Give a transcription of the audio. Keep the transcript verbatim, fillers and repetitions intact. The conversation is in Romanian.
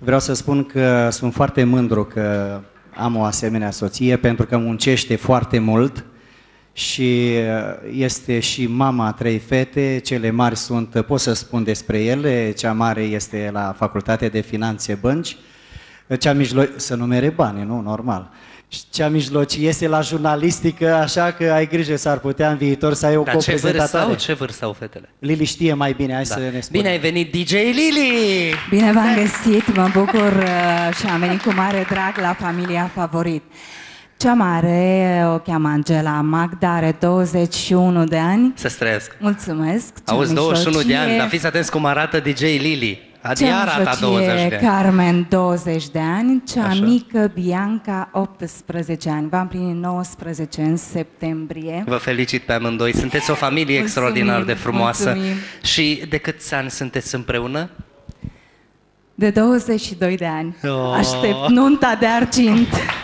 Vreau să spun că sunt foarte mândru că am o asemenea soție, pentru că muncește foarte mult și este și mama a trei fete. Cele mari sunt, pot să spun despre ele, cea mare este la Facultatea de Finanțe Bănci, cea mijlo- să numere bani, nu? Normal. Cea mijlocie este la jurnalistică, așa că ai grijă, s-ar putea în viitor să ai o Dar ce vârstă coprezentatoare. au? Ce vârstă au fetele? Lili știe mai bine, hai Da. să ne spune. Bine ai venit, D J Lili! Bine v-am găsit, mă bucur uh, și am venit cu mare drag la familia Favorit. Cea mare o cheamă Angela Magda, are douăzeci și unu de ani. Să străiesc. Mulțumesc. Cea Auzi, douăzeci și unu de ani, mijlocie- dar fiți atenți cum arată D J Lili. Adică Cea arată mijlocie, douăzeci de ani. Carmen, douăzeci de ani. Cea Așa. mică, Bianca, optsprezece ani. V-am plinit nouăsprezece în septembrie. Vă felicit pe amândoi, sunteți o familie Mulțumim, extraordinar de frumoasă. mulțumim. Și de câți ani sunteți împreună? De douăzeci și doi de ani. Oh. Aștept nunta de argint.